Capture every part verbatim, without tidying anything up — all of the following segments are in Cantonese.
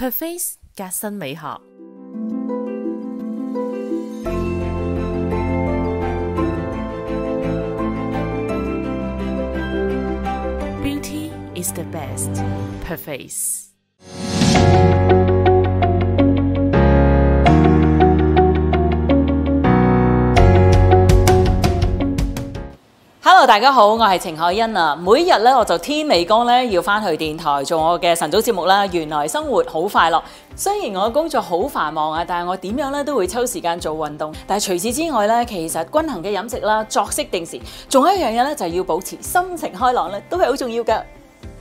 Perface 革新美學。Beauty is the best. Perface。Hello， 大家好，我係程海欣啊。每日咧我就天未光咧要翻去電台做我嘅晨早節目啦。原來生活好快樂，雖然我工作好繁忙啊，但係我點樣咧都會抽時間做運動。但係除此之外咧，其實均衡嘅飲食啦、作息定時，仲有一樣嘢咧就係要保持心情開朗咧，都係好重要㗎。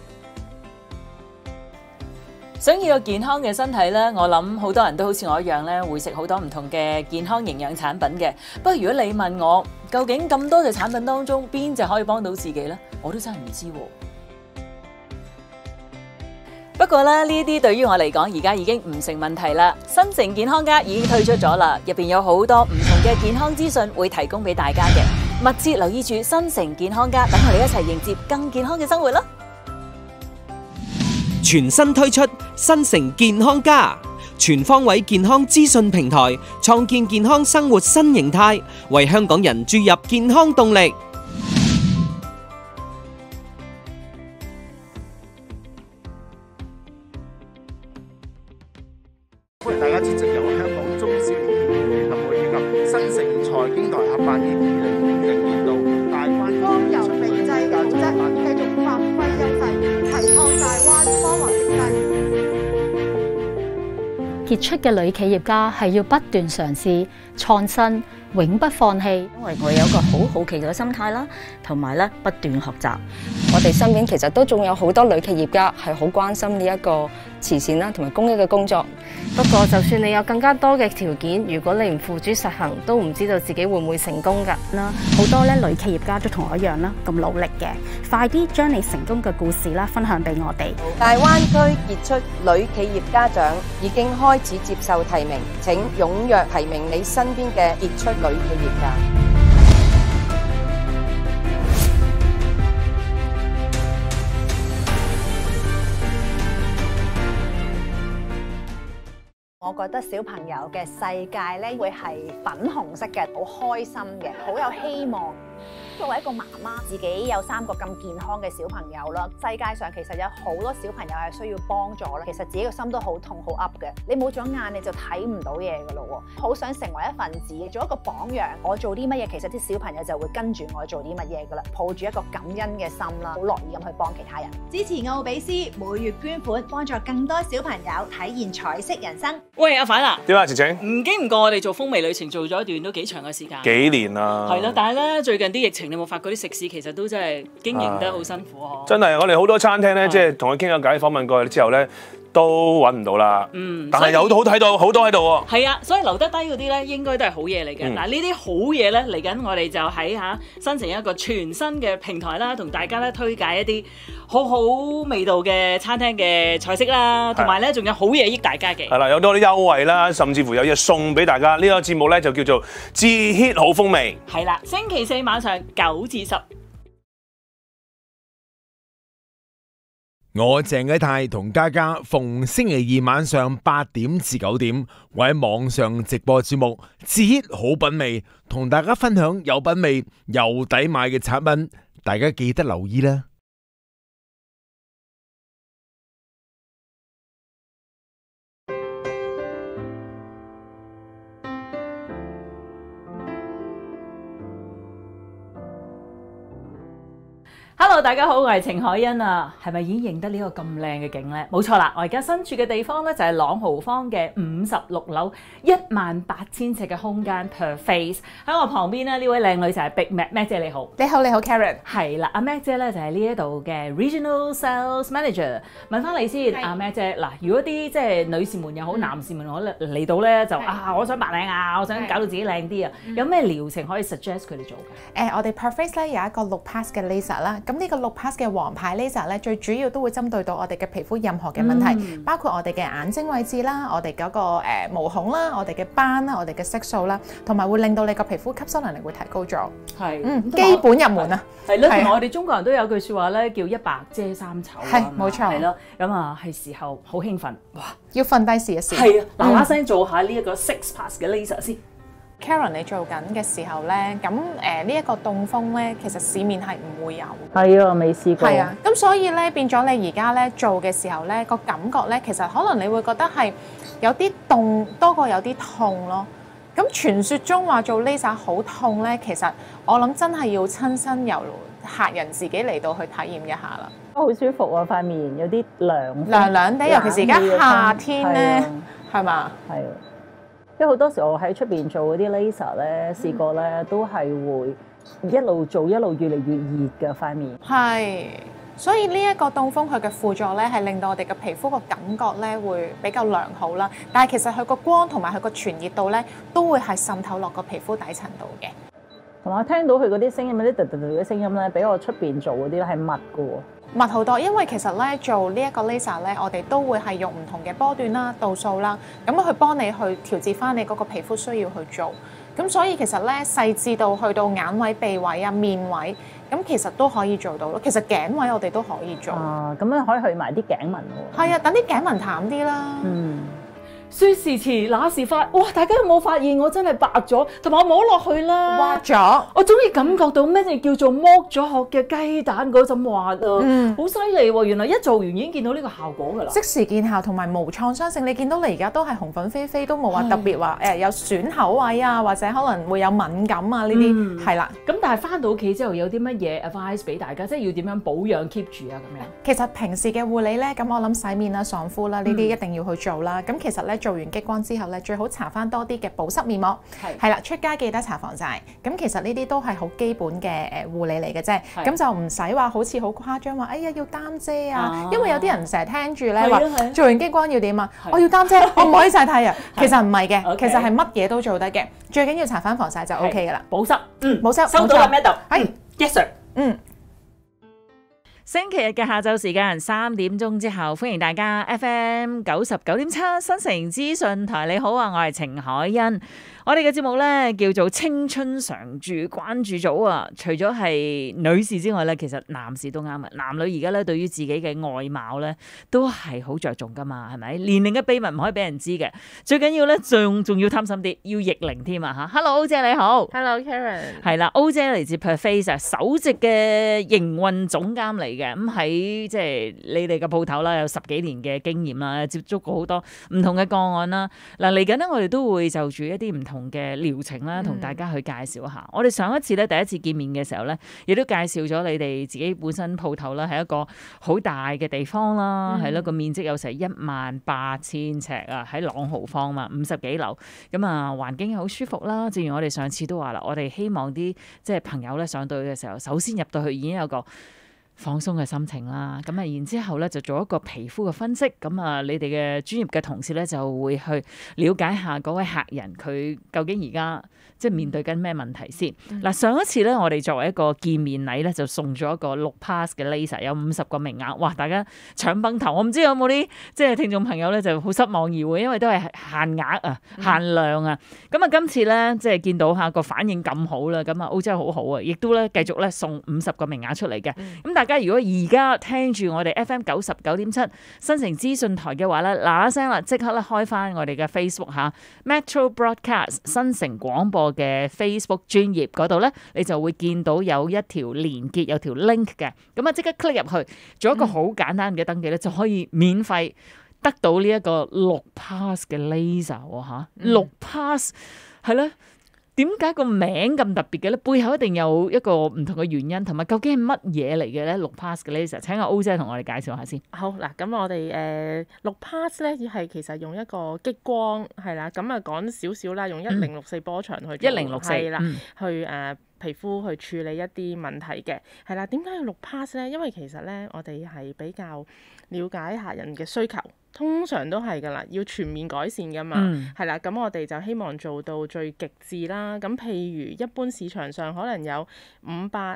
想要個健康嘅身體咧，我諗好多人都好似我一樣咧，會食好多唔同嘅健康營養產品嘅。不過如果你問我，究竟咁多隻產品當中邊隻可以幫到自己呢？我都真係唔知喎。不過咧，呢啲對於我嚟講，而家已經唔成問題啦。新城健康家已經推出咗啦，入邊有好多唔同嘅健康資訊會提供俾大家嘅。密切留意住新城健康家，等我哋一齊迎接更健康嘅生活啦！ 全新推出新城健康家，全方位健康資訊平台，創建健康生活新形態，為香港人注入健康動力。 歡迎大家出席由香港中小企業協會以及新城財經台合辦嘅二零二零年度大灣光由美製組織繼續發揮優勢，提倡大灣光華經濟。 傑出嘅女企業家係要不斷嘗試創新，永不放棄。 因為我有一個好好奇嘅心態啦，同埋咧不斷學習。我哋身邊其實都仲有好多女企業家係好關心呢一個慈善啦，同埋公益嘅工作。 不過就算你有更加多嘅條件，如果你唔付諸實行，都唔知道自己會唔會成功㗎啦。 好多咧女企業家都同我一樣啦，咁努力嘅。快啲將你成功嘅故事啦，分享俾我哋。 大灣區傑出女企業家獎已經開始接受提名，請踴躍提名你身邊嘅傑出女企業家。 我覺得小朋友嘅世界咧會係粉紅色嘅，好開心嘅，好有希望。作為一個媽媽，自己有三個咁健康嘅小朋友啦，世界上其實有好多小朋友係需要幫助啦。其實自己個心都好痛好噏嘅，你冇咗眼你就睇唔到嘢噶咯喎。好想成為一份子，做一個榜樣。我做啲乜嘢，其實啲小朋友就會跟住我做啲乜嘢噶啦。抱住一個感恩嘅心啦，好樂意咁去幫其他人。 支持奧比斯每月捐款，幫助更多小朋友體驗彩色人生。 喂，阿反啊， 點啊，晴晴？ 唔經唔覺我哋做風味旅程做咗一段都幾長嘅時間。 幾年啦。 係啦，但係咧最近啲疫情，你有冇發覺啲食肆其實都真係經營得好辛苦呵？ 真係，我哋好多餐廳咧，即係同佢傾下偈、訪問過之後咧，都揾唔到啦。嗯，但係有好睇到，好多喺度喎。係啊，所以留得低嗰啲咧，應該都係好嘢嚟嘅。嗱、嗯，呢啲好嘢咧，嚟緊我哋就喺嚇新城一個全新嘅平台啦，同大家咧推介一啲好好味道嘅餐廳嘅菜式啦，同埋咧仲有好嘢益大家嘅。係啦， 有多啲優惠啦，甚至乎有嘢送俾大家。呢、呢個節目咧就叫做自 hit 好風味。 係啦，星期四晚上九至十。 我鄭啟泰同嘉嘉逢星期二晚上八點至九點，會喺網上直播節目自 hit 好品味，同大家分享有品味又抵買嘅產品，大家記得留意啦。 Hello， 大家好，我係程海欣啊，係咪已經認得呢個咁靚嘅景呢？冇錯啦，我而家身處嘅地方咧就係朗豪坊嘅五十六樓，一萬八千尺嘅空間 Perface。喺我旁邊咧呢位靚女就係 Big Mac Mac 姐，你好。 你好，你好 Karen。 係啦，阿 Mac 姐咧就係呢一度嘅 Regional Sales Manager。問翻你先，阿 Mac 姐嗱，如果啲即係女士們又好，男士們好嚟到咧就啊，我想白領啊，我想搞到自己靚啲啊，有咩療程可以 suggest 佢哋做嘅？ 誒，我哋 Perface 咧有一個六 pass 嘅 laser 啦。 咁呢個六 pass 嘅黃牌 laser 咧，最主要都會針對到我哋嘅皮膚任何嘅問題， 嗯、 包括我哋嘅眼睛位置啦，我哋嗰、那個誒、呃、毛孔啦，我哋嘅斑啦，我哋嘅色素啦，同埋會令到你個皮膚吸收能力會提高咗。 係， 嗯，基本入門啊。 係咯，同埋我哋中國人都有句説話咧，叫一白遮三醜。 係，冇錯。 係咯，咁啊係時候好興奮，哇！ 要瞓低試一試。 係啊，嗱嗱聲做下呢一個 six pass 嘅 laser 先。 Karen 你做緊嘅時候咧，咁誒呢一個凍風咧，其實市面係唔會有。 係啊，未試過。 係啊，咁所以咧變咗你而家咧做嘅時候咧，個感覺咧，其實可能你會覺得係有啲凍多過有啲痛咯。咁傳說中話做 laser 好痛咧，其實我諗真係要親身由客人自己嚟到去體驗一下啦。 好舒服啊，塊面有啲涼涼涼地，尤其是而家夏天咧，係嘛？ 係啊。因為好多時我喺出邊做嗰啲 laser 咧，試過咧都係會一路做一路越嚟越熱嘅塊面。 係，所以呢一個凍風佢嘅輔助咧，係令到我哋嘅皮膚個感覺咧會比較良好啦。但係其實佢個光同埋佢個傳熱度咧，都會係滲透落個皮膚底層度嘅。 同埋我聽到佢嗰啲聲音，嗰啲嘟嘟嘟嘅聲音咧，比我出邊做嗰啲咧係密嘅喎。 密好多，因為其實咧做呢一個 laser 咧，我哋都會係用唔同嘅波段啦、度數啦，咁去幫你去調節翻你嗰個皮膚需要去做。咁所以其實咧細緻到去到眼位、鼻位啊、面位，咁其實都可以做到咯。其實頸位我哋都可以做。 啊，咁樣可以去埋啲頸紋喎。 係啊，等啲頸紋淡啲啦。 嗯。 說時遲那時快，哇！大家有冇發現我真係白咗，同埋我摸落去啦， 滑咗。我終於感覺到咩叫做剝咗殼嘅雞蛋嗰陣滑啊！嗯，好犀利喎！原來一做完已經見到呢個效果㗎啦， 即時見效同埋無創傷性。你見到你而家都係紅粉飛飛，都冇話特別話誒有損口位啊，或者可能會有敏感啊呢啲係啦。 咁但係翻到屋企之後有啲乜嘢 advice 俾大家，即係要點樣保養 keep 住啊咁樣？ 其實平時嘅護理咧，咁我諗洗面啦、爽膚啦呢啲一定要去做啦。咁、嗯、其實咧。做完激光之後咧，最好搽翻多啲嘅保濕面膜，係係啦，出街記得搽防曬。咁其實呢啲都係好基本嘅誒護理嚟嘅啫。咁就唔使話好似好誇張話，哎呀要擔遮啊！啊因為有啲人成日聽住咧話，做完激光要點啊？我要擔遮，我唔可以曬太陽。其實唔係嘅， okay. 其實係乜嘢都做得嘅。最緊要搽翻防曬就 O K 噶啦。 保濕，嗯， 保濕收到啦，咩度？係 Yes sir， 嗯。 星期日嘅下晝時間三點鐘之後，歡迎大家 F M 九十九點七新城資訊台。你好啊，我係程海欣。我哋嘅節目咧叫做青春常駐關注組啊。除咗係女士之外咧，其實男士都啱啊。男女而家咧對於自己嘅外貌咧都係好着重噶嘛，係咪？年齡嘅秘密唔可以俾人知嘅。最緊要咧仲仲要貪心啲，要逆齡添啊吓。Hello， 歐姐你好。 Hello Karen。係啦，歐姐嚟自 Perface 首席嘅營運總監嚟嘅。咁喺即係你哋嘅鋪頭啦，有十幾年嘅經驗啦，接觸過好多唔同嘅個案啦。嗱，嚟緊咧，我哋都會就住一啲唔同嘅療程啦，同大家去介紹一下。嗯、我哋上一次咧，第一次見面嘅時候咧，亦都介紹咗你哋自己本身鋪頭啦，係一個好大嘅地方啦，係咯、嗯，個面積有成一萬八千尺啊，喺朗豪坊嘛，五十幾樓，咁啊環境好舒服啦。正如我哋上次都話啦，我哋希望啲即係朋友咧上到去嘅時候，首先入到去已經有個放鬆嘅心情啦，咁啊，然之後咧就做一個皮膚嘅分析，咁啊，你哋嘅專業嘅同事咧就會去了解下嗰位客人佢究竟而家即係面對緊咩問題先。嗱、嗯，上一次咧我哋作為一個見面禮咧，就送咗一個六 pass 嘅 laser，有五十個名額，哇！大家搶崩頭，我唔知有冇啲即係聽眾朋友咧就好失望而會，因為都係限額啊、限量啊。咁啊、嗯，今次咧即係見到下個反應咁好啦，咁啊澳洲好好啊，亦都咧繼續咧送五十個名額出嚟嘅。咁、嗯、大家如果而家聽住我哋 F M 九十九點七新城資訊台嘅話咧，嗱嗱聲啦，即刻咧開翻我哋嘅 Facebook 吓 Metro Broadcast 新城廣播嘅 Facebook 專頁嗰度咧，你就會見到有一條連結，有條 link 嘅，咁啊即刻 click 入去，做一個好簡單嘅登記咧，就可以免費得到呢一個六 pass 嘅 laser 喎吓，六 pass 係咧。點解個名咁特別嘅咧？背後一定有一個唔同嘅原因，同埋究竟係乜嘢嚟嘅咧？六 pass 嘅 laser，請阿 O 姐同我哋介紹下先。 好嗱，咁我哋誒六 pass 咧，係其實用一個激光係啦，咁啊講少少啦，用一零六四波長去一零六四啦，去誒、呃、皮膚去處理一啲問題嘅係啦。點解要六 pass 咧？因為其實咧，我哋係比較了解客人嘅需求。通常都係㗎啦，要全面改善㗎嘛，係啦、嗯，咁我哋就希望做到最極致啦。咁譬如一般市場上可能有五百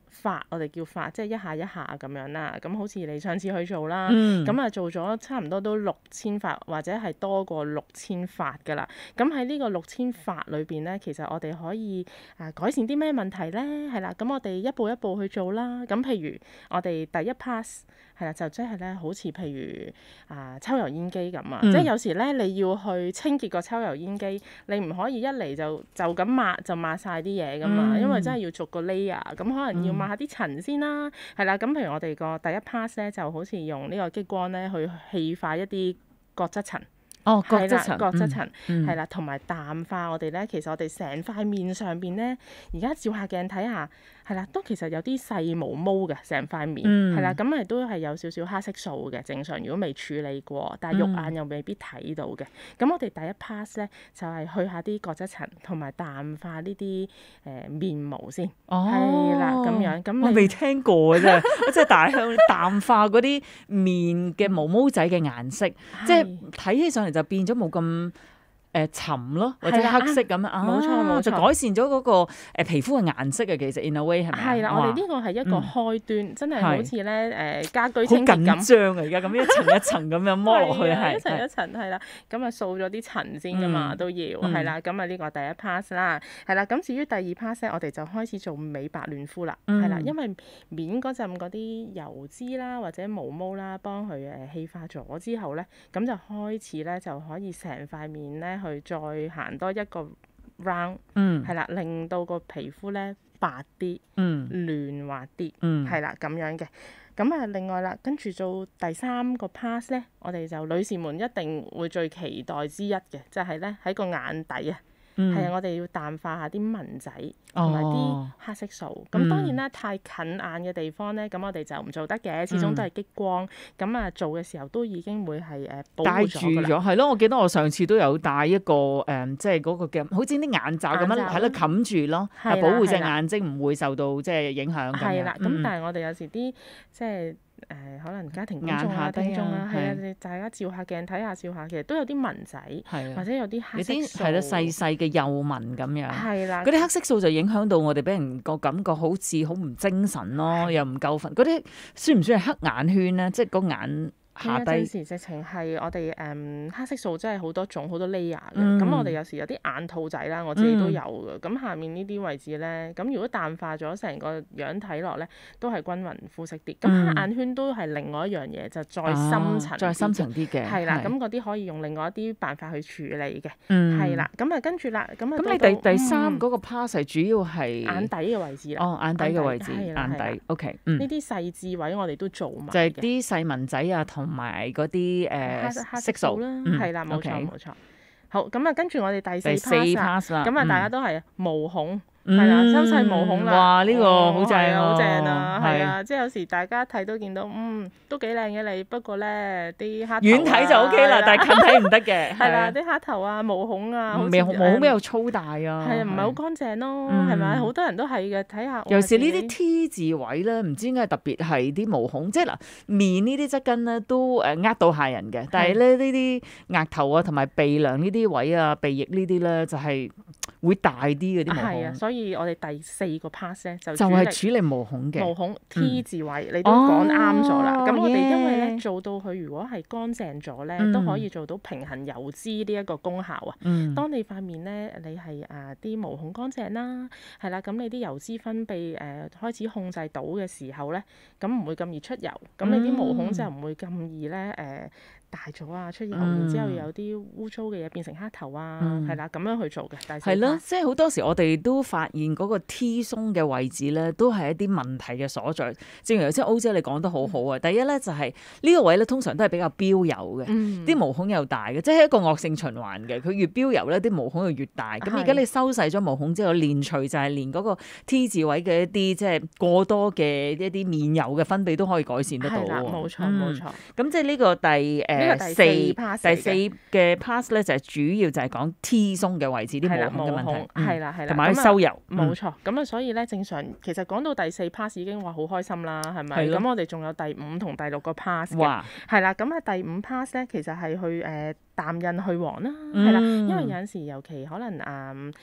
發，我哋叫發，即係一下一下咁樣啦。咁好似你上次去做啦， 嗯咁啊、做咗差唔多都六千發，或者係多過六千發㗎啦。咁喺呢個六千發裏邊咧，其實我哋可以啊改善啲咩問題咧？係啦，咁我哋一步一步去做啦。咁譬如我哋第一 pass 係啦，就即係咧，好似譬如啊抽油煙機咁啊， 嗯即係有時咧你要去清潔個抽油煙機，你唔可以一嚟就就咁抹就抹晒啲嘢㗎嘛， 嗯因為真係要逐個 layer，咁可能要抹下啲塵先啦。係啦，咁譬如我哋個第一 pass 咧，就好似用呢個激光咧去氣化一啲角質層。 哦，角質係啦層， 角質層嗯係啦，同埋淡化我哋咧，其實我哋成塊面上邊咧，而家照下鏡睇下，係啦，都其實有啲細毛毛嘅成塊面， 嗯係啦，咁咪都係有少少黑色素嘅正常。如果未處理過，但係肉眼又未必睇到嘅。咁、我哋第一 pass 咧就係、去下啲角質層，同埋淡化呢啲誒面毛先。 哦， 係啦，咁樣咁你我未聽過嘅啫，即係大向淡化嗰啲面嘅毛毛仔嘅顏色，即係睇起上嚟就變咗冇咁誒沉咯，或者係啦黑色咁樣啊， 冇錯冇錯就改善咗嗰個誒皮膚嘅顏色啊。其實 in a way 係咪啊？ 係啦，我哋呢個係一個嗯開端，真係係好似咧誒家居好清潔咁。 緊張啊！而家咁一層一層咁樣剝落去係係啊一層一係層係啦，咁啊掃咗啲塵先噶嘛， 嗯都要嗯係啦。咁啊呢個第一 pass 啦，係啦。咁至於第二 pass 咧，我哋就開始做美白嫩膚啦，係啦， 嗯因為面嗰陣嗰啲油脂啦或者毛毛啦，幫佢誒氣化咗之後咧，咁就開始咧就可以成塊面咧去再行多一個 round， 嗯係啦，令到個皮膚咧白啲， 嗯嫩滑啲， 嗯係啦咁樣嘅。咁啊，另外啦，跟住做第三個 pass 咧，我哋就女士們一定會最期待之一嘅，就係咧喺個眼底啊， 嗯係啊，我哋要淡化下啲紋仔同埋啲哦黑色素。咁、 嗯當然啦，太近眼嘅地方咧，咁我哋就唔做得嘅，始終都係激光。咁啊、做嘅時候都已經會係誒保戴護住咗㗎啦。 咗係咯，我記得我上次都有戴一個誒、即係嗰個嘅，好似啲眼罩咁樣眼罩喺度冚住咯， 係啦保護隻係啦眼睛唔會受到即係影響咁樣係啦，咁嗯但係我哋有時啲即係誒、可能家庭觀眾啊、 眼下低啊聽眾啊，係啊， 係你大家照下鏡睇下笑下，其實都有啲紋仔， 係啊或者有啲黑有啲色素係咯細細嘅幼紋咁樣， 係啦嗰啲黑色素就影響到我哋俾人個感覺好似好唔精神咯，又唔夠瞓。嗰啲算唔算係黑眼圈咧？即係個眼下有低陣時直情係我哋誒、嗯黑色素真係好多種好多 layer 嘅，咁、 嗯我哋有時有啲眼兔仔啦，我自己都有嘅。咁、下面呢啲位置咧，咁如果淡化咗成個樣睇落咧，都係均勻膚色啲。咁、 嗯黑眼圈都係另外一樣嘢，就再深層、 啊再深層啲嘅係啦。 係咁嗰啲可以用另外一啲辦法去處理嘅， 嗯係啦。咁啊跟住啦，咁啊咁你到到第第三嗯嗰個 pass 係主要係眼底嘅位置啦。 哦，眼底嘅位置， 係啦係啦眼底，OK，嗯呢。啲細緻位我哋都做埋就係嘅啲細紋仔啊，同埋嗰啲黑誒黑色素色素啦， 嗯係啦，冇 OK 錯冇錯。好，咁啊，跟住我哋第四第四 pass pass 啦咁啊， 嗯大家都係毛孔。 嗯係啦，深細毛孔啦， 哇呢個哦好正係啊，好喎正啊，係啊， 係即係有時大家睇都見到，嗯，都幾靚嘅你，不過咧啲黑頭啊遠睇就 OK 啦，但係近睇唔得嘅。 係啦，啲黑頭啊、毛孔啊，好似毛毛孔比較誒粗大啊， 係啊，唔係好乾淨咯， 嗯係咪？好多人都係嘅，睇下尤其是呢啲啲 T 字位咧，唔知點解特別係啲毛孔，即係嗱面呢啲側根咧都誒呃到下人嘅，但係咧呢啲額頭啊同埋鼻梁呢啲位啊、鼻翼呢啲咧就係會大啲嘅啲毛係啊， 孔， 所以我哋第四個 pass 咧就就主力係處理毛孔嘅毛孔 T 嗯字位，你都講啱咗啦。咁、 哦我哋因為咧耶做到佢如果係乾淨咗咧， 嗯都可以做到平衡油脂呢一個功效啊。 嗯當你塊面咧，你係啊啲毛孔乾淨啦，係啦，咁你啲油脂分泌誒、呃、開始控制到嘅時候咧，咁唔會咁易出油，咁你啲毛孔就唔會咁易咧誒。呃大咗啊，出油， 嗯然之後有啲污糟嘅嘢變成黑頭啊， 嗯係啦、咁樣去做嘅。第四係咯， pass 即係好多時我哋都發現嗰個 T 鬆嘅位置咧，都係一啲問題嘅所在。正如頭先歐姐你講得好好啊，第一咧就係呢個位咧通常都係比較標油嘅， 嗯啲毛孔又大嘅，即係一個惡性循環嘅。佢越標油咧，啲毛孔就越大。咁係而家你收細咗毛孔之後，連除就係連嗰個 T 字位嘅一啲即係過多嘅一啲面油嘅分泌都可以改善得到係啦， 喎。 冇錯嗯冇錯。 咁即係呢個第誒呢個第四 pass 嚟嘅第四嘅 pass 咧就係主要就係講 T 鬆嘅位置啲係啦毛孔嘅問題，嗯係啦係啦， 同埋咁啊收油，嗯冇錯。咁啊，所以咧正常其實講到第四 pass 已經話好開心啦，係咪？ 係咯咁我哋仲有第五同第六個 pass 嘅哇， 係啦。咁啊，第五 pass 咧其實係去誒淡印去黃啦， 嗯係啦。因為有陣時尤其可能誒。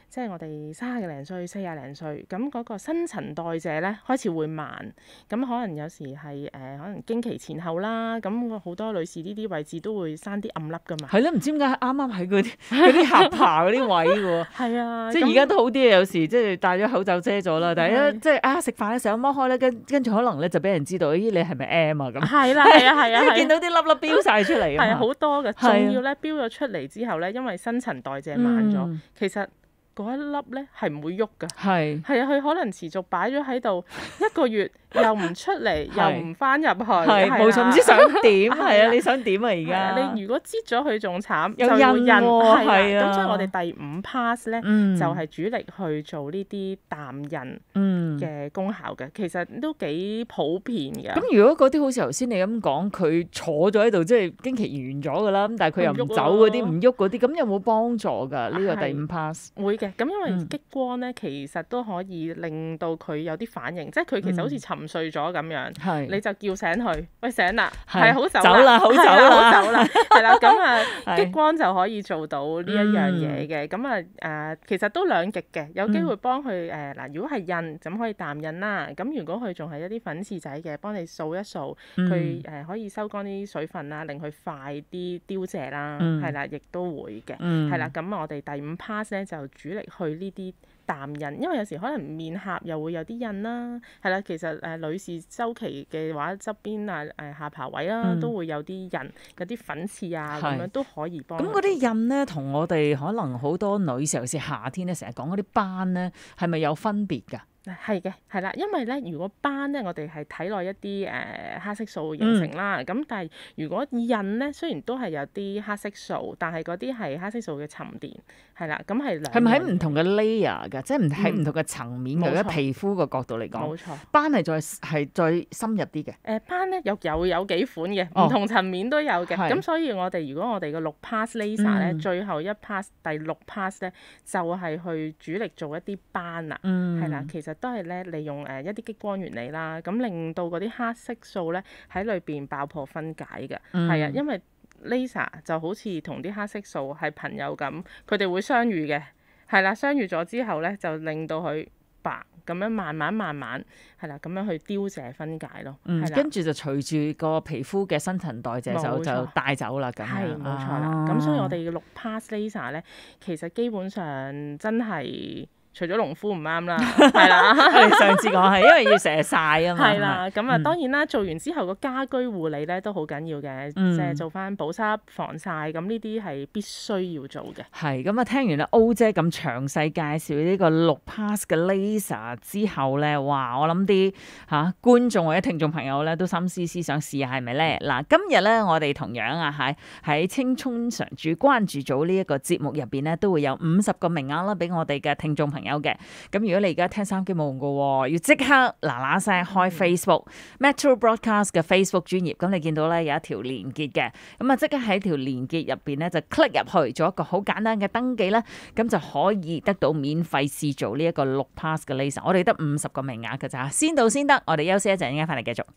即係我哋三十零歲、四廿零歲，咁嗰個新陳代謝咧開始會慢，咁可能有時係誒、呃、可能經期前後啦，咁好多女士呢啲位置都會生啲暗粒噶嘛。 係咯，唔知點解啱啱喺嗰啲嗰啲下巴嗰啲位喎。 係啊， 即係而家都好啲啊，有時即係戴咗口罩遮咗啦，但係一即係啊食飯嘅時候剝開咧，跟跟住可能咧就俾人知道，咦你係咪 M 啊咁？ 係啦係啊係啊， 見到啲粒粒飆晒出嚟啊！ 係啊，好多嘅，仲要咧飆咗出嚟之後咧，因為新陳代謝慢咗，嗯、其實。嗰一粒咧係唔會喐㗎，係係啊，佢可能持續擺咗喺度一個月，又唔出嚟，又唔翻入去，係冇錯，唔知想點，係啊，你想點啊而家？你如果擠咗佢仲慘，就會印喎，係啊，咁所以我哋第五 pass 咧就係主力去做呢啲淡印嘅功效嘅，其實都幾普遍嘅。咁如果嗰啲好似頭先你咁講，佢坐咗喺度，即係經期完咗㗎啦，咁但係佢又唔走嗰啲，唔喐嗰啲，咁有冇幫助㗎？呢個第五 pass 會嘅。咁因為激光咧，其實都可以令到佢有啲反應，嗯、即係佢其實好似沉睡咗咁樣，嗯、你就叫醒佢，喂醒啦，係好走啦，好走啦，好走啦，係啦，咁啊激光就可以做到呢一樣嘢嘅，咁啊誒其實都兩極嘅，有機會幫佢誒嗱，如果係印咁可以淡印啦，咁如果佢仲係一啲粉刺仔嘅，幫你掃一掃，佢誒、嗯、可以收乾啲水分啦，令佢快啲凋謝啦，係啦、嗯，亦都會嘅，係啦、嗯，咁我哋第五 pass 咧就主力去呢啲淡印，因為有時可能面頰又會有啲印啦，係啦，其實誒、呃、女士週期嘅話側邊啊誒下巴位啦、嗯、都會有啲印，嗰啲粉刺啊咁樣都可以幫。咁嗰啲印咧，同我哋可能好多女士，尤其是夏天咧，成日講嗰啲斑咧，係咪有分別㗎？係嘅，係啦，因為咧，如果斑咧，我哋係體內一啲誒、呃、黑色素形成啦，咁、嗯、但係如果印咧，雖然都係有啲黑色素，但係嗰啲係黑色素嘅沉澱，係啦，咁係兩。係咪喺唔同嘅 layer 㗎？即係唔喺唔同嘅層面嘅，喺、嗯、皮膚個角度嚟講。冇錯。斑係再係再深入啲嘅。誒、呃、斑咧有有有幾款嘅，唔、哦、同層面都有嘅。咁是所以我哋如果我哋嘅六 pass laser 咧，嗯、最後一 pass 第六 pass 咧，就係、是、去主力做一啲斑啦，係、嗯、啦，其實。都係咧，利用誒一啲激光原理啦，咁令到嗰啲黑色素咧喺裏邊爆破分解嘅，係、嗯、啊，因為 laser 就好似同啲黑色素係朋友咁，佢哋會相遇嘅，係啦，相遇咗之後咧就令到佢白咁樣慢慢慢慢係啦，咁樣去凋謝分解咯，嗯，跟住就隨住個皮膚嘅新陳代謝就就帶走啦，咁係冇錯啦，咁、啊、所以我哋嘅六 pass laser 咧，其實基本上真係。除咗農夫唔啱啦，係啦，我哋上次講係因為要成日曬啊嘛，係啦，咁啊當然啦，做完之後個家居護理咧都好緊要嘅，即係、嗯、做翻保濕、防曬，咁呢啲係必須要做嘅。係咁啊，聽完阿 O 姐咁詳細介紹呢個六 pass 嘅 laser 之後咧，哇！我諗啲嚇觀眾或者聽眾朋友咧都心思思想試下係咪咧？嗱，今日咧我哋同樣啊喺喺青春常駐關注組呢一個節目入邊咧，都會有五十個名額啦，俾我哋嘅聽眾朋友。有嘅，咁如果你而家聽收音機冇用嘅，要即刻嗱嗱聲開 Facebook、嗯、Metro Broadcast 嘅 Facebook 專頁，咁你見到咧有一條連結嘅，咁啊即刻喺條連結入邊咧就 click 入去，做一個好簡單嘅登記咧，咁就可以得到免費試做呢一個六 pass 嘅 laser。我哋得五十個名額嘅咋，先到先得。我哋休息一陣，依家翻嚟繼續。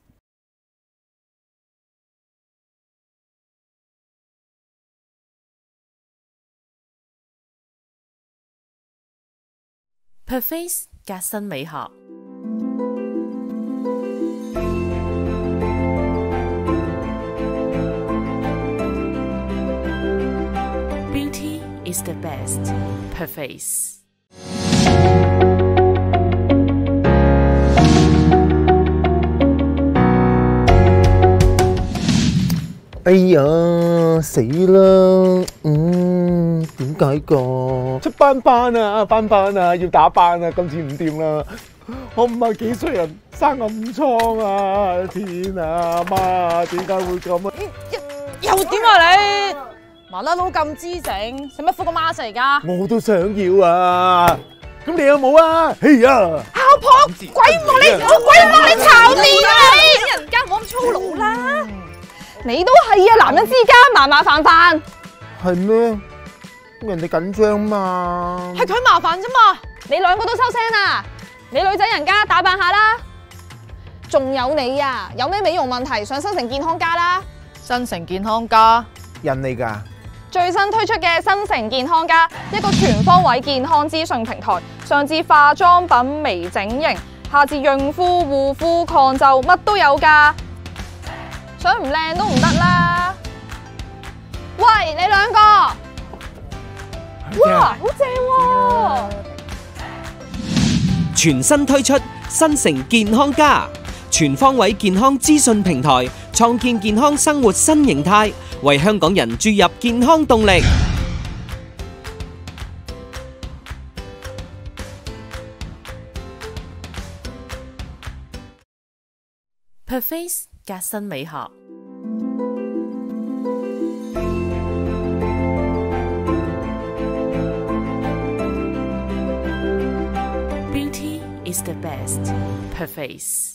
Perface 革新美學 Beauty is the best. Perface。 哎呀，死啦！嗯，點解㗎？出斑斑啊，斑斑啊，要打斑啊，今次唔掂啦！我五十幾歲人生暗瘡啊！天啊，媽，點解會咁啊？ 又點啊你？麻甩佬咁姿整，使乜敷個 mask 嚟㗎？ 我都想要啊！咁你有冇啊？哎呀！ 姣婆，鬼望你，我鬼望你炒面啊你！人家唔好咁粗魯啦！你都係啊，男人之間麻麻煩煩。 係咩？人哋緊張嘛。 係佢麻煩啫嘛。你兩個都收聲啊！你女仔人家打扮下啦。仲有你啊，有咩美容問題上新城健康家啦。新城健康家。 人嚟㗎。 最新推出嘅新城健康家，一個全方位健康資訊平台，上至化妝品、微整形，下至潤膚、護膚、抗皺，乜都有㗎。想唔靚都唔得啦！喂，你兩個，哇，好正喎！ 全新推出新城健康家，全方位健康資訊平台，創建健康生活新形態，為香港人注入健康動力。 Perface 革新美學。Beauty is the best. Perface。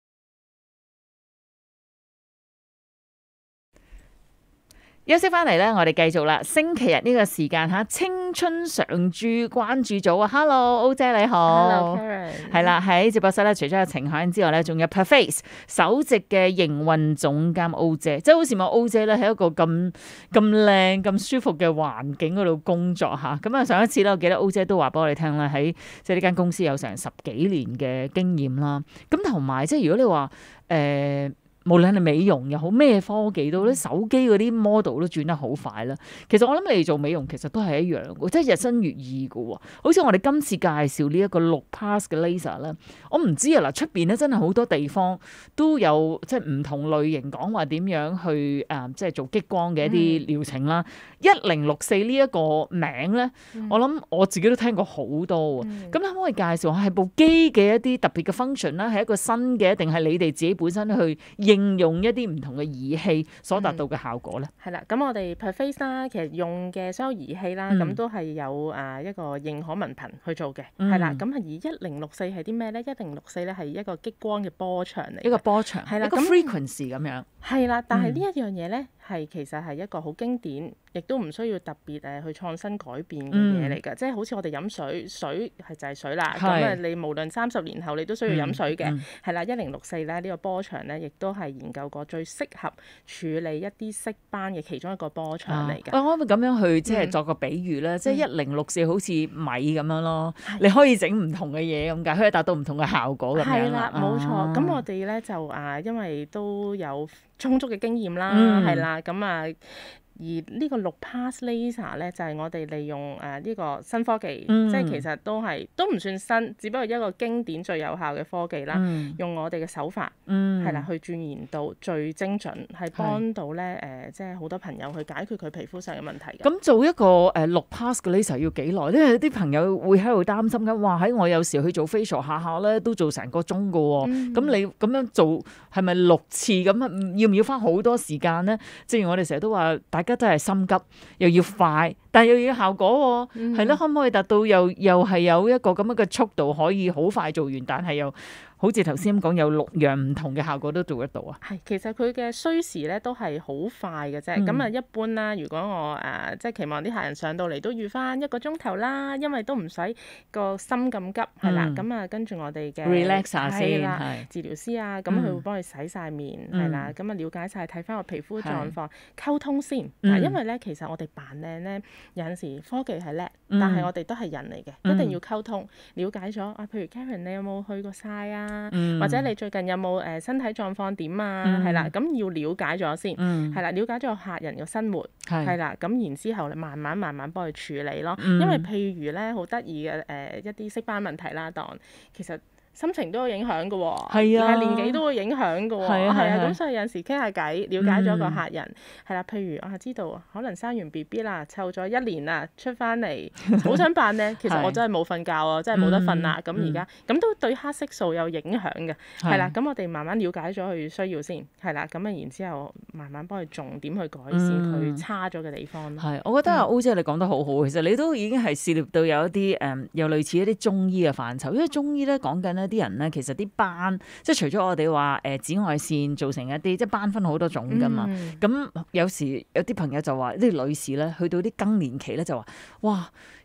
休息翻嚟咧，我哋繼續啦。星期日呢個時間嚇，青春常駐關注組啊 ，Hello 歐姐你好 ，Hello Karen， 係啦，喺直播室咧，除咗有程海欣之外咧，仲有 Perface 首席嘅營運總監歐姐，即係好似我歐姐咧喺一個咁咁靚、咁舒服嘅環境嗰度工作嚇。咁啊，上一次咧，我記得歐姐都話俾我哋聽啦，喺即係呢間公司有成十幾年嘅經驗啦。咁同埋即係如果你話誒。呃無論係美容又好，咩科技都咧，手機嗰啲 model 都轉得好快啦。其實我諗你哋做美容其實都係一樣嘅，即係日新月異嘅喎。好似我哋今次介紹呢一個六 pass 嘅 laser 咧，我唔知啊嗱，出邊咧真係好多地方都有即係唔同類型講話點樣去誒、呃，即係做激光嘅一啲療程啦。一零六四呢一個名咧，嗯、我諗我自己都聽過好多喎。咁、嗯、可唔可以介紹下係部機嘅一啲特別嘅 function 啦，係一個新嘅，定係你哋自己本身去應用一啲唔同嘅儀器所達到嘅效果咧？ 係啦、嗯，咁我哋 Perface 啦，其實用嘅所有儀器啦，咁、嗯、都係有誒一個認可文憑去做嘅，係啦、嗯。咁而一零六四係啲咩咧？一零六四咧係一個激光嘅波長嚟， 一個波長，係啦，一個 frequency 咁樣。係啦，但係呢一樣嘢咧，係其實係一個好經典，亦都唔需要特別誒去創新改變嘅嘢嚟㗎。即係好似我哋飲水，水係就係水啦。咁啊，你無論三十年後你都需要飲水嘅，係啦、嗯。一零六四咧呢個波長咧，亦都係研究過最適合處理一啲色斑嘅其中一個波長嚟㗎。 我可唔可以咁樣去即係作個比喻咧？嗯、即係一零六四好似米咁樣咯，嗯、你可以整唔同嘅嘢咁解，可以達到唔同嘅效果咁樣。係啦， 冇錯。咁我哋咧就啊，因為都有充足嘅經驗啦，係啦、嗯，咁啊。而呢個六 pass laser 咧，就係、是、我哋利用誒呢、呃這個新科技，嗯、即係其實都係都唔算新，只不過一個經典最有效嘅科技啦。嗯、用我哋嘅手法，係啦、嗯，去鑽研到最精準，係幫到咧誒、呃，即係好多朋友去解決佢皮膚上嘅問題。 咁做一個誒六 pass 嘅 laser 要幾耐？因為有啲朋友會喺度擔心緊，哇！喺我有時去做 facial 下下咧都做成個鐘㗎喎。咁、嗯、你咁樣做係咪六次咁？要唔要花好多時間咧？正如我哋成日都話，大家都係心急，又要快，但係又要效果喎，係咯、嗯？可唔可以達到又又係有一個咁樣嘅速度，可以好快做完，但係又好似頭先咁講，有六樣唔同嘅效果都做得到啊？ 係，其實佢嘅需時咧都係好快嘅啫。咁啊、嗯，一般啦，如果我誒、呃、即係期望啲客人上到嚟都預翻一個鐘頭啦，因為都唔使個心咁急，係、嗯、啦。咁啊，跟住我哋嘅 relax 下先， 啦治療師啊，咁佢會幫你洗晒面，係、嗯、啦。咁啊，了解晒，睇翻個皮膚狀況，溝通先。嗱、嗯，因為咧，其實我哋扮靚咧，有陣時科技係叻，但係我哋都係人嚟嘅，嗯、一定要溝通，了解咗啊。譬如 Karen， 你有冇去過晒啊？嗯、或者你最近有冇誒、呃、身體狀況點啊？係、嗯、啦，咁要了解咗先，係、嗯、啦，了解咗客人嘅生活，係是啦，咁然之後咧，慢慢慢慢幫佢處理咯。嗯、因為譬如咧，好得意嘅誒一啲色斑問題啦，當其實。心情都有影響嘅喎，係啊，年紀都會影響嘅喎，係啊，咁所以有陣時傾下偈，了解咗個客人，係啦，譬如啊，知道可能生完 B B 啦，湊咗一年啦，出翻嚟好想扮咧，其實我真係冇瞓覺啊，真係冇得瞓啦，咁而家咁都對黑色素有影響嘅，係啦，咁我哋慢慢了解咗佢需要先，係啦，咁啊然之後慢慢幫佢重點去改善佢差咗嘅地方。 係，我覺得阿歐姐你講得好好，其實你都已經係涉獵到有一啲誒，又類似一啲中醫嘅範疇，因為中醫咧講緊咧。啲人咧，其實啲斑，即係除咗我哋話誒紫外線造成一啲，即係斑分好多種噶嘛。咁、嗯、有時有啲朋友就話，啲女士咧去到啲更年期咧就話，哇！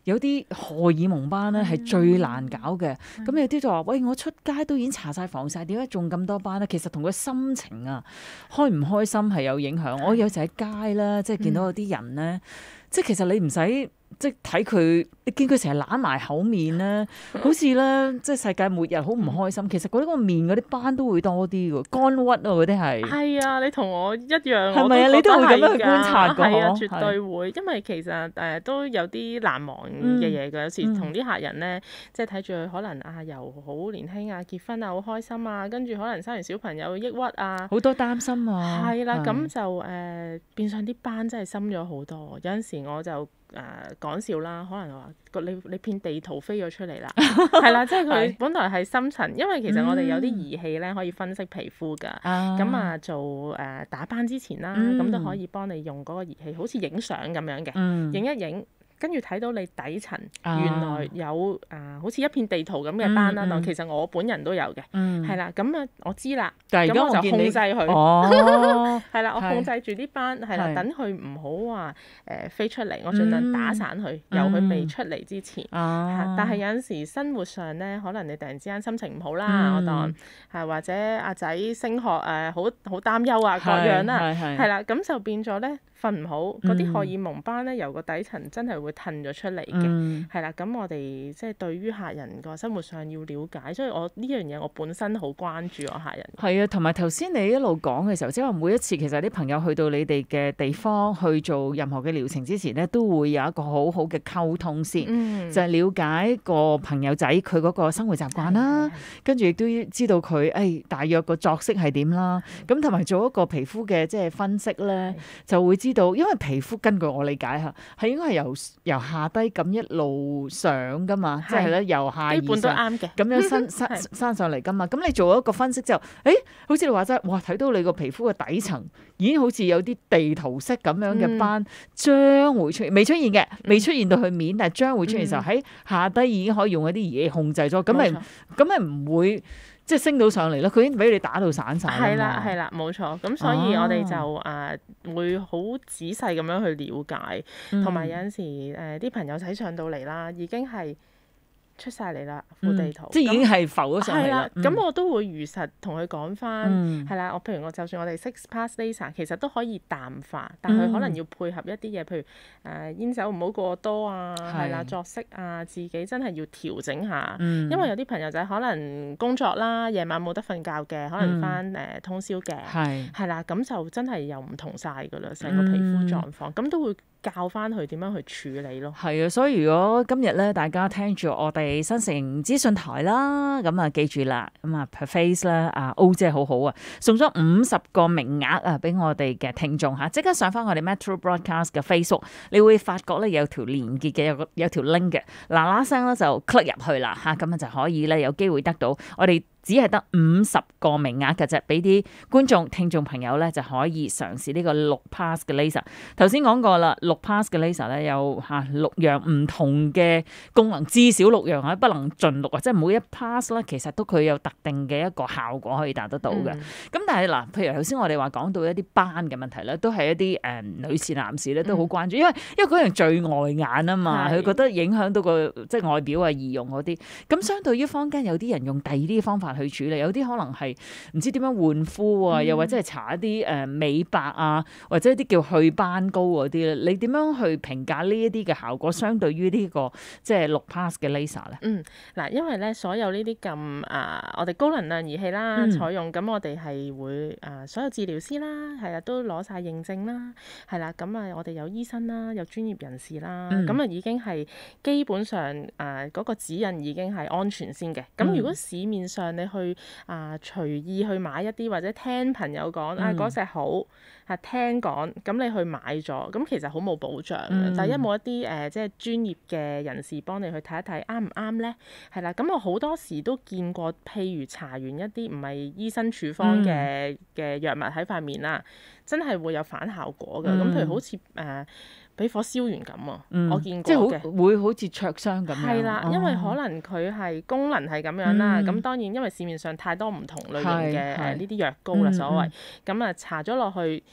有啲荷爾蒙斑咧係最難搞嘅。咁、嗯、有啲就話：喂，我出街都已經搽晒防曬，點解仲咁多斑咧？其實同個心情啊，開唔開心係有影響。我有時喺街啦，即係見到有啲人咧，嗯、即係其實你唔使。即係睇佢，你見佢成日揦埋口面咧，好似咧即係世界末日，好唔開心。其實嗰啲個面嗰啲斑都會多啲㗎，乾鬱啊嗰啲係。係啊，你同我一樣，係咪啊？你都會咁樣去觀察㗎？係啊，絕對會。因為其實誒、呃、都有啲難忘嘅嘢㗎。有時同啲客人咧，即係睇住佢可能啊由好年輕啊結婚啊好開心啊，跟住可能生完小朋友抑鬱啊，好多擔心啊。係啦，咁就誒、呃、變相啲斑真係深咗好多。有陣時我就〜誒、呃、講笑啦，可能話你你片地圖飛咗出嚟啦，係啦，即係佢本來係深層，因為其實我哋有啲儀器咧可以分析皮膚㗎，咁啊做誒、呃、打斑之前啦，咁、嗯、都可以幫你用嗰個儀器，好似影相咁樣嘅，影、嗯、一影。跟住睇到你底層原來有啊、呃，好似一片地圖咁嘅斑啦。但、嗯嗯、其實我本人都有嘅，係、嗯、啦。咁啊，我知啦。咁我，我就控制佢。哦，係啦，我控制住啲斑，係啦，等佢唔好話誒飛出嚟。我盡量打散佢，嗯、由佢未出嚟之前。嗯、但係有陣時生活上咧，可能你突然之間心情唔好啦，嗯、我當係或者阿仔升學誒，好好擔憂啊，各樣啦，係啦，咁就變咗咧。瞓唔好，嗰啲荷爾蒙斑咧由個底層真係會褪咗出嚟嘅，係啦、嗯。咁我哋即係對於客人個生活上要了解，所以我呢樣嘢我本身好關注我客人。係啊，同埋頭先你一路講嘅時候，即係話每一次其實啲朋友去到你哋嘅地方去做任何嘅療程之前咧，都會有一個好好嘅溝通先，嗯、就係了解個朋友仔佢嗰個生活習慣啦，跟住亦都知道佢誒、哎、大約個作息係點啦，咁同埋做一個皮膚嘅即係分析咧，就會知。知道，因為皮膚根據我理解嚇，係應該係由由下低咁一路上噶嘛，即係咧由下而上，基本都啱嘅，咁樣升升升上嚟噶嘛。咁你做一個分析之後，誒，好似你話齋，哇，睇到你個皮膚嘅底層已經好似有啲地圖式咁樣嘅斑，將會出現，未出現嘅，未出現到去面，但係將會出現嘅時候喺下低已經可以用一啲儀器控制咗，咁咪咁咪唔會。即係升到上嚟咯，佢已經俾你打到散晒。係啦，係啦，冇錯。咁所以我哋就誒、啊呃、會好仔細咁樣去了解，同埋、嗯、有陣時誒啲、呃、朋友睇上到嚟啦，已經係出晒嚟啦，副地圖，嗯、即係已經係浮咗上嚟啦。咁、嗯、我都會如實同佢講翻，係啦、嗯。我譬如我就算我哋 six pass laser，其實都可以淡化，但係可能要配合一啲嘢，譬如誒、呃、煙酒唔好過多啊，係啦，作息啊，自己真係要調整下。嗯、因為有啲朋友仔可能工作啦，夜晚冇得瞓覺嘅，可能翻誒、呃、通宵嘅，係係啦，咁就真係又唔同晒㗎啦，成個皮膚狀況，咁、嗯、都會教翻佢點樣去處理咯。係啊，所以如果今日咧，大家聽住我哋新城資訊台啦，咁啊記住啦，咁啊 Perface 啦，啊 O 姐好好啊，送咗五十個名額啊，俾我哋嘅聽眾嚇，即刻上翻我哋 Metro Broadcast 嘅 Facebook，你會發覺咧有條連結嘅，有個有條 link 嘅，嗱嗱聲咧就 click 入去啦嚇，咁啊就可以咧有機會得到我哋。只係得五十個名額嘅啫，俾啲觀眾、聽眾朋友咧就可以嘗試呢個六 pass 嘅 laser。頭先講過啦，六 pass 嘅 laser 咧有嚇六樣唔同嘅功能，至少六樣啊，不能盡錄啊，即係每一 pass 咧其實都佢有特定嘅一個效果可以達得到嘅。咁、嗯、但係嗱，譬如頭先我哋話講到一啲斑嘅問題咧，都係一啲誒、呃、女士、男士咧都好關注，因為因為嗰樣最礙眼啊嘛，佢是覺得影響到個即係外表啊、儀容嗰啲。咁相對於坊間有啲人用第二啲方法去處理，有啲可能係唔知點樣換膚啊，嗯、又或者係搽一啲誒美白啊，或者一啲叫去斑膏嗰啲咧。你點樣去評價呢一啲嘅效果，相對於呢、這個即係六 pass 嘅 laser 咧？嗯，嗱，因為咧所有呢啲咁啊，我哋高能量儀器啦，嗯、採用咁我哋係會啊，所有治療師啦，係啊，都攞晒認證啦，係啦，咁啊，我哋有醫生啦，有專業人士啦，咁啊、嗯、已經係基本上啊嗰、那個指引已經係安全先嘅。咁、嗯、如果市面上你去啊隨意去買一啲，或者聽朋友講、嗯、啊嗰隻好啊，聽講咁你去買咗，咁其實好冇保障嘅。嗯、第一冇一啲誒、呃、即係專業嘅人士幫你去睇一睇啱唔啱咧，係啦。咁我好多時都見過，譬如搽完一啲唔係醫生處方嘅嘅、嗯、藥物喺塊面啦，真係會有反效果嘅。咁、嗯、譬如好似誒。呃俾火燒完咁啊！嗯、我見過嘅，即係會好似灼傷咁樣。係啦，因為可能佢係功能係咁樣啦。咁、嗯、當然因為市面上太多唔同類型嘅誒呢啲藥膏啦，所謂咁啊搽咗落去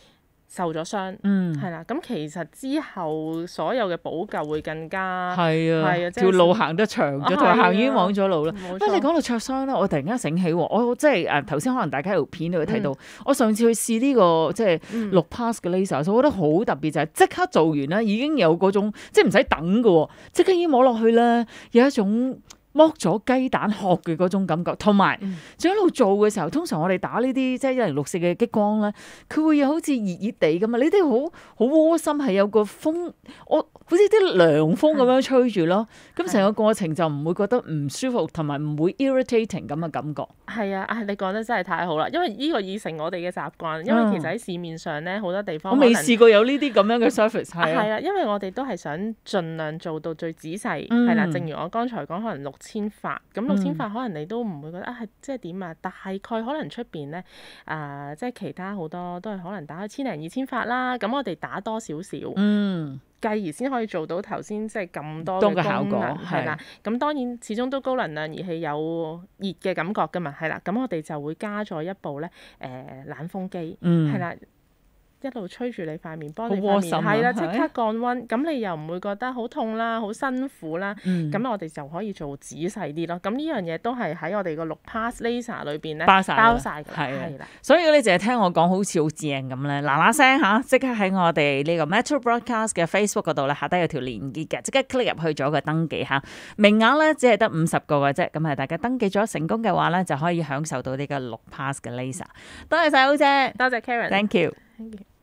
受咗傷， 嗯， 係啦，咁其實之後所有嘅補救會更加係啊， 係啊， 條路行得長咗，同埋行冤枉咗路啦。 冇錯。 不過你講到灼傷咧，我突然間醒起喎，我即係誒頭先可能大家喺條片度睇到，嗯、我上次去試呢、呢個即係六 pass 嘅 laser，所以我覺得好特別就係即刻做完啦，已經有嗰種即係唔使等嘅，即刻已經摸落去咧，有一種剝咗雞蛋殼嘅嗰種感覺，同埋仲一路做嘅時候，通常我哋打呢啲即係一零六四嘅激光咧，佢會有好似熱熱地咁啊！呢啲好好窩心，係有個風，我好似啲涼風咁樣吹住咯。咁成個過程就唔會覺得唔舒服，同埋唔會 irritating 咁嘅感覺。 係啊，啊你講得真係太好啦！因為呢個已成我哋嘅習慣，因為其實喺市面上咧好多地方我未試過有呢啲咁樣嘅 service 係啊。係啊，因為我哋都係想盡量做到最仔細，係、嗯、啦。正如我剛才講，可能六千發，咁六千發可能你都唔會覺得啊，係即係點啊？大概可能出邊咧啊，即係其他好多都係可能打開千零二千發啦。咁我哋打多少少，嗯，繼而先可以做到頭先即係咁多嘅效果，係啦。咁當然始終都高能量儀器有熱嘅感覺㗎嘛，係啦。咁我哋就會加咗一部咧誒、呃、冷風機，嗯，係啦。一路吹住你塊面，幫你塊面係啦，即刻降溫，咁你又唔會覺得好痛啦，好辛苦啦。咁、嗯、我哋就可以做仔細啲咯。咁呢樣嘢都係喺我哋個六 pass laser 裏邊咧包晒包晒㗎，係啦。 所以你淨係聽我講好似好正咁咧，嗱嗱聲嚇，即刻喺我哋呢個 Metro Broadcast 嘅 Facebook 嗰度咧，下低有條連結嘅，即刻 click 入去做個登記嚇。名額咧只係得五十個嘅啫，咁啊大家登記咗成功嘅話咧，就可以享受到呢個六 pass 嘅 laser。多謝晒好姐， 多謝 Karen，Thank you。 Thank you。